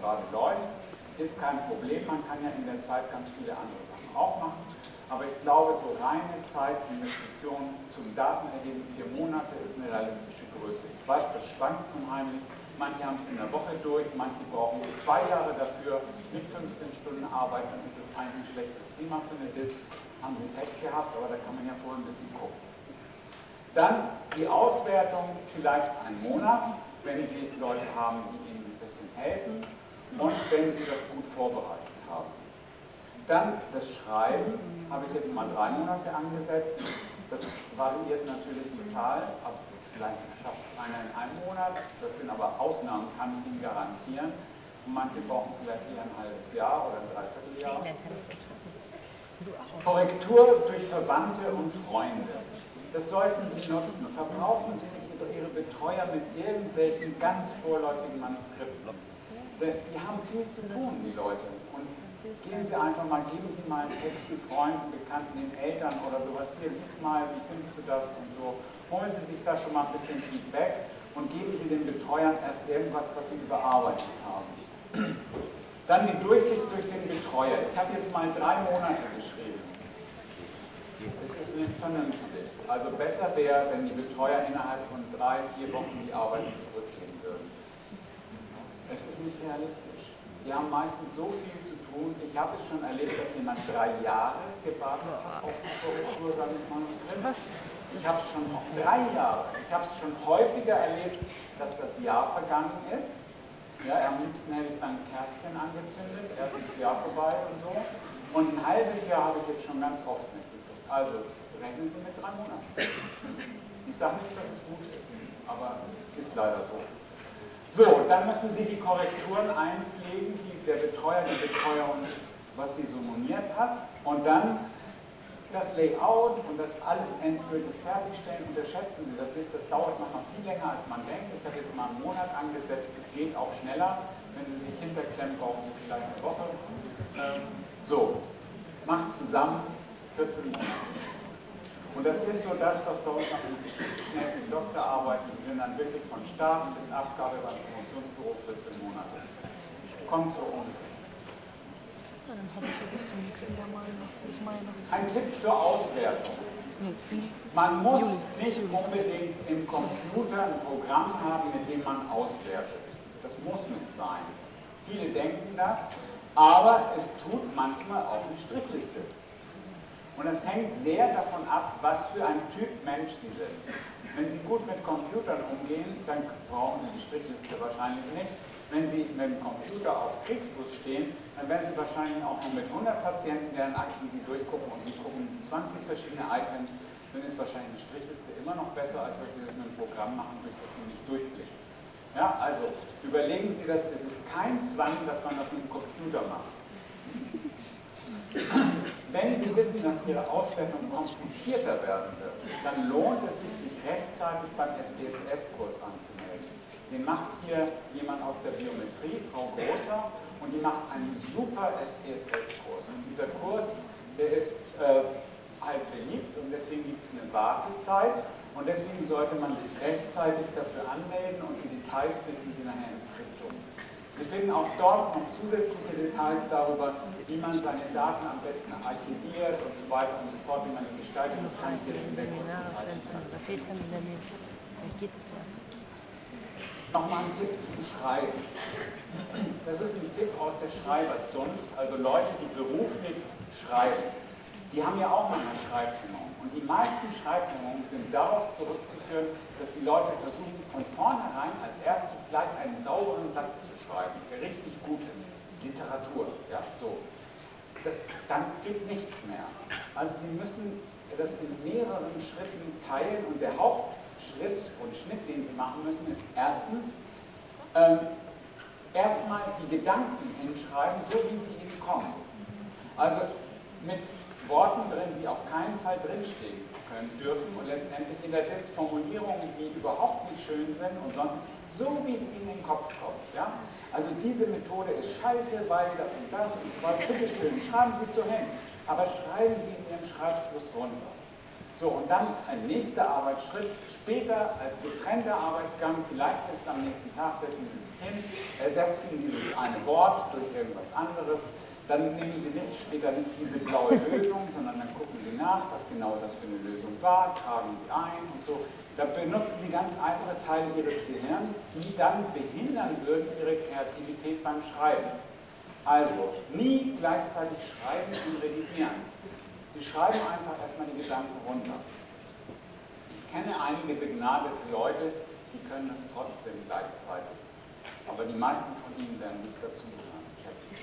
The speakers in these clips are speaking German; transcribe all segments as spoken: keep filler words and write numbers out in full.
gerade läuft, ist kein Problem, man kann ja in der Zeit ganz viele andere Sachen auch machen. Aber ich glaube, so reine Zeitinvestition zum Datenerheben, vier Monate, ist eine realistische Größe. Ich weiß, das schwankt unheimlich. Manche haben es in der Woche durch, manche brauchen zwei Jahre dafür. Mit fünfzehn Stunden Arbeit, dann ist es eigentlich ein schlechtes Thema für eine Disk. Haben sie Pech gehabt, aber da kann man ja vorher ein bisschen gucken. Dann die Auswertung, vielleicht einen Monat, wenn Sie Leute haben, die Ihnen ein bisschen helfen und wenn Sie das gut vorbereitet haben. Dann das Schreiben habe ich jetzt mal drei Monate angesetzt. Das variiert natürlich total, aber vielleicht schafft es einer in einem Monat. Das sind aber Ausnahmen, kann ich Ihnen garantieren. Und manche brauchen vielleicht eher ein halbes Jahr oder ein Dreivierteljahr. Korrektur durch Verwandte und Freunde. Das sollten Sie nutzen. Verbrauchen Sie nicht Ihre Betreuer mit irgendwelchen ganz vorläufigen Manuskripten. Die haben viel zu tun, die Leute. Und gehen Sie einfach mal, geben Sie mal einen Text den Freunden, Bekannten, den Eltern oder sowas. Hier, lies mal, wie findest du das und so. Holen Sie sich da schon mal ein bisschen Feedback und geben Sie den Betreuern erst irgendwas, was Sie überarbeitet haben. Dann die Durchsicht durch den Betreuer. Ich habe jetzt mal drei Monate geschrieben. Es ist nicht vernünftig. Also besser wäre, wenn die Betreuer innerhalb von drei, vier Wochen die Arbeiten zurückgeben würden. Es ist nicht realistisch. Sie haben meistens so viel zu tun. Ich habe es schon erlebt, dass jemand drei Jahre gewartet hat auf die Korrektur seines Manuskripts. Ich habe es schon noch drei Jahre. Ich habe es schon häufiger erlebt, dass das Jahr vergangen ist. Ja, am liebsten hätte ich dann ein Kerzchen angezündet, erst ist das Jahr vorbei und so. Und ein halbes Jahr habe ich jetzt schon ganz oft mitgekriegt. Also rechnen Sie mit drei Monaten. Ich sage nicht, dass es gut ist, aber es ist leider so. So, dann müssen Sie die Korrekturen einpflegen, die der Betreuer, die Betreuung, was sie so moniert hat. Und dann das Layout und das alles endgültig fertigstellen. Unterschätzen Sie das nicht, das dauert manchmal viel länger, als man denkt. Ich habe jetzt mal einen Monat angesetzt, es geht auch schneller. Wenn Sie sich hinterklemmen, brauchen Sie vielleicht eine Woche. Ähm, so, macht zusammen vierzehn Monate. Und das ist so das, was bei uns am Institut die schnellsten Doktorarbeiten sind, dann wirklich von Start bis Abgabe beim Promotionsbüro vierzehn Monate. Kommt so ungefähr. Ja, dann habe ich ja bis zum nächsten Jahr mal noch, bis Mai noch zu. Ein Tipp zur Auswertung. Man muss nicht unbedingt im Computer ein Programm haben, mit dem man auswertet. Das muss nicht sein. Viele denken das, aber es tut manchmal auch eine Strichliste. Und das hängt sehr davon ab, was für ein Typ Mensch Sie sind. Wenn Sie gut mit Computern umgehen, dann brauchen Sie die Strichliste wahrscheinlich nicht. Wenn Sie mit dem Computer auf Kriegsfuß stehen, dann werden Sie wahrscheinlich auch nur mit hundert Patienten, deren Akten Sie durchgucken und Sie gucken zwanzig verschiedene Items, dann ist wahrscheinlich eine Strichliste immer noch besser, als dass Sie das mit einem Programm machen, durch das Sie nicht durchblicken. Ja, also überlegen Sie das, es ist kein Zwang, dass man das mit dem Computer macht. Wenn Sie wissen, dass Ihre Auswertung komplizierter werden wird, dann lohnt es sich, sich rechtzeitig beim S P S S-Kurs anzumelden. Den macht hier jemand aus der Biometrie, Frau Großer, und die macht einen super S P S S-Kurs. Und dieser Kurs, der ist äh, halt beliebt und deswegen gibt es eine Wartezeit und deswegen sollte man sich rechtzeitig dafür anmelden und die Details finden Sie nachher im Skriptum. Sie finden auch dort noch zusätzliche Details darüber, wie man seine Daten am besten archiviert und so weiter und so fort, wie man die gestaltet. Das kann ich jetzt in der kurzen Zeit nicht sagen. Nochmal ein Tipp zum Schreiben. Das ist ein Tipp aus der Schreiberzunft, also Leute, die beruflich schreiben. Die haben ja auch manchmal Schreibhemmungen. Und die meisten Schreibhemmungen sind darauf zurückzuführen, dass die Leute versuchen, von vornherein als erstes gleich einen sauberen Satz zu schreiben, der richtig gut ist. Literatur, ja, so. Das, dann geht nichts mehr. Also Sie müssen das in mehreren Schritten teilen und der Hauptschritt und Schnitt, den Sie machen müssen, ist erstens ähm, erstmal die Gedanken hinschreiben, so wie sie Ihnen kommen. Also mit Worten drin, die auf keinen Fall drinstehen können dürfen und letztendlich in der Test Formulierungen, die überhaupt nicht schön sind und sonst so, wie es Ihnen in den Kopf kommt. Ja? Also diese Methode ist scheiße, weil das und das und so weiter. Bitte schön, schreiben Sie es so hin, aber schreiben Sie in Ihren Schreibfluss runter. So, und dann ein nächster Arbeitsschritt, später als getrennter Arbeitsgang, vielleicht erst am nächsten Tag setzen Sie sich hin, ersetzen dieses eine Wort durch irgendwas anderes, dann nehmen Sie nicht später nicht diese blaue Lösung, sondern dann gucken Sie nach, was genau das für eine Lösung war, tragen die ein und so. Deshalb benutzen Sie ganz einfache Teile Ihres Gehirns, die dann behindern würden Ihre Kreativität beim Schreiben. Also, nie gleichzeitig schreiben und redigieren. Sie schreiben einfach erstmal die Gedanken runter. Ich kenne einige begnadete Leute, die können das trotzdem gleichzeitig. Aber die meisten von Ihnen werden nicht dazu gehören, schätze ich.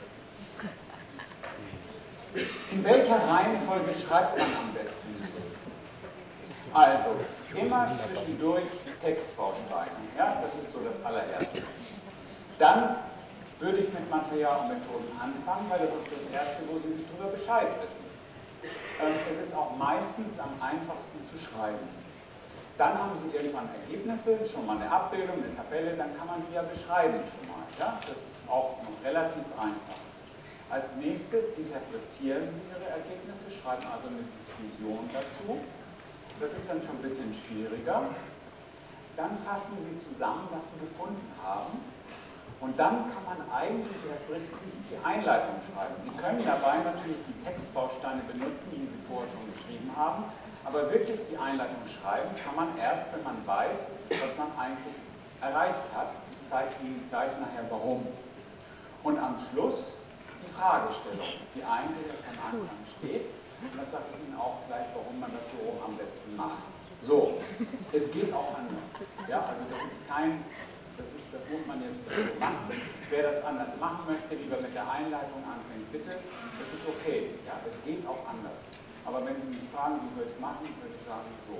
In welcher Reihenfolge schreibt man am besten? Also, immer zwischendurch Textbausteine. Ja, das ist so das allererste. Dann würde ich mit Material und Methoden anfangen, weil das ist das Erste, wo Sie nicht darüber Bescheid wissen. Es ist auch meistens am einfachsten zu schreiben. Dann haben Sie irgendwann Ergebnisse, schon mal eine Abbildung, eine Tabelle, dann kann man die ja beschreiben schon mal. Ja? Das ist auch noch relativ einfach. Als nächstes interpretieren Sie Ihre Ergebnisse, schreiben also eine Diskussion dazu. Das ist dann schon ein bisschen schwieriger. Dann fassen Sie zusammen, was Sie gefunden haben. Und dann kann man eigentlich erst richtig die Einleitung schreiben. Sie können dabei natürlich die Textbausteine benutzen, die Sie vorher schon geschrieben haben, aber wirklich die Einleitung schreiben kann man erst, wenn man weiß, was man eigentlich erreicht hat. Ich zeige Ihnen gleich nachher warum. Und am Schluss die Fragestellung, die eigentlich am Anfang steht. Und das sage ich Ihnen auch gleich, warum man das so am besten macht. So, es geht auch anders. Ja, also das ist kein... Das, ist, das muss man jetzt so machen. Wer das anders machen möchte, lieber mit der Einleitung anfängt, bitte. Das ist okay. Ja, es geht auch anders. Aber wenn Sie mich fragen, wie soll ich es machen, würde ich sagen, so.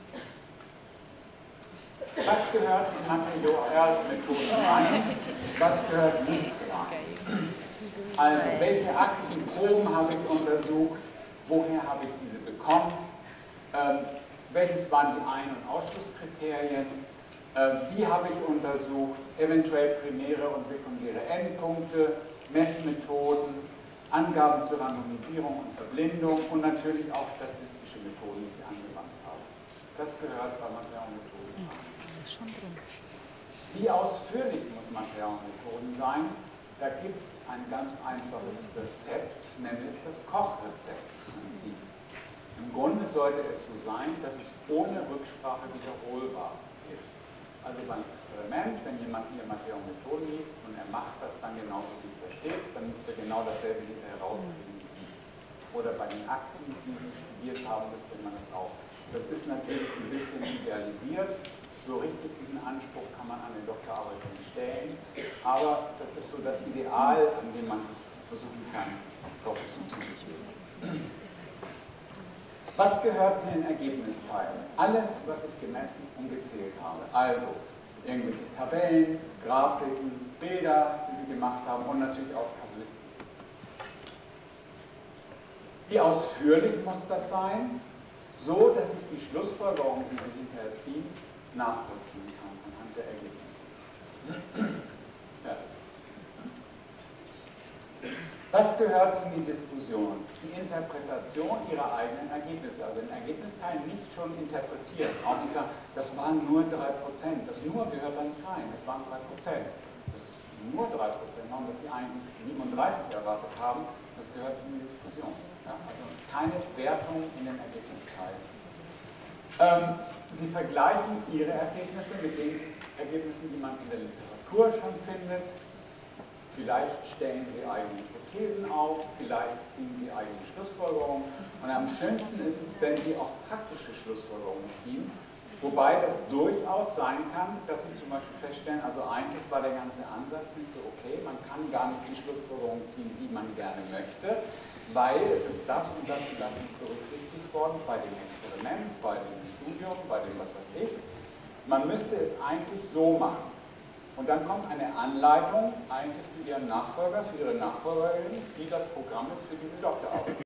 Was gehört in Material-Methoden rein? Was gehört nicht rein? Also, welche Aktenproben habe ich untersucht? Woher habe ich diese bekommen? Ähm, welches waren die Ein- und Ausschlusskriterien? Wie habe ich untersucht, eventuell primäre und sekundäre Endpunkte, Messmethoden, Angaben zur Randomisierung und Verblindung und natürlich auch statistische Methoden, die Sie angewandt haben. Das gehört bei Material und Methoden rein. Wie ausführlich muss Material und Methoden sein? Da gibt es ein ganz einfaches Rezept, nämlich das Kochrezept-Prinzip. Im Grunde sollte es so sein, dass es ohne Rücksprache wiederholbar ist. Also beim Experiment, wenn jemand hier Material und Methoden liest und er macht das dann genauso, wie es da steht, dann müsst ihr genau dasselbe hinterher rauskriegen wie Sie. Oder bei den Akten, die Sie studiert haben, müsste man das auch. Das ist natürlich ein bisschen idealisiert. So richtig diesen Anspruch kann man an den Doktorarbeit nicht stellen. Aber das ist so das Ideal, an dem man sich versuchen kann, darauf zuzugeben. Was gehört in den Ergebnisteil? Alles, was ich gemessen und gezählt habe. Also irgendwelche Tabellen, Grafiken, Bilder, die Sie gemacht haben und natürlich auch Kasuistik. Wie ausführlich muss das sein? So, dass ich die Schlussfolgerungen, die Sie hinterher ziehen, nachvollziehen kann anhand der Ergebnisse. Ja. Was gehört in die Diskussion? Die Interpretation Ihrer eigenen Ergebnisse. Also den Ergebnisteil nicht schon interpretieren. Auch nicht sagen, das waren nur drei Prozent. Das nur gehört da nicht rein. Das waren drei Prozent. Das ist nur drei Prozent. Warum, dass Sie eigentlich siebenunddreißig erwartet haben, das gehört in die Diskussion. Ja, also keine Wertung in den Ergebnisteil. Ähm, Sie vergleichen Ihre Ergebnisse mit den Ergebnissen, die man in der Literatur schon findet. Vielleicht stellen Sie eigene Hypothesen auf, vielleicht ziehen Sie eigene Schlussfolgerungen. Und am schönsten ist es, wenn Sie auch praktische Schlussfolgerungen ziehen, wobei das durchaus sein kann, dass Sie zum Beispiel feststellen, also eigentlich war der ganze Ansatz nicht so okay, man kann gar nicht die Schlussfolgerung ziehen, die man gerne möchte, weil es ist das und das und das nicht berücksichtigt worden bei dem Experiment, bei dem Studium, bei dem was weiß ich. Man müsste es eigentlich so machen. Und dann kommt eine Anleitung eigentlich für Ihren Nachfolger, für Ihre Nachfolgerin, wie das Programm ist für diese Doktorarbeit.